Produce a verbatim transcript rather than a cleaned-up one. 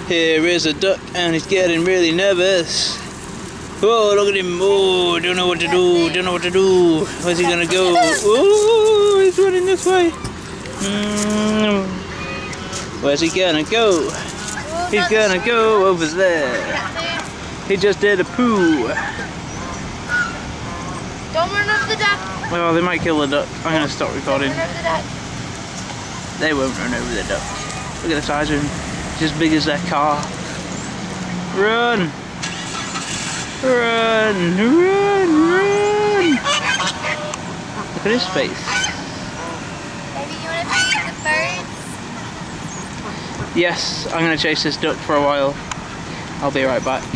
Here is a duck and he's getting really nervous. Oh, look at him. Oh, don't know what to do. Don't know what to do. Where's he gonna go? Oh, he's running this way. Mm. Where's he gonna go? He's gonna go over there. He just did a poo. Don't run over the duck. Well, they might kill the duck. I'm gonna stop recording. Don't run over the duck. They won't run over the duck. Look at the size of him. He's as big as their car. Run! Run! Run! Run! Look at his face. Maybe you want to feed the birds? Yes, I'm gonna chase this duck for a while. I'll be right back.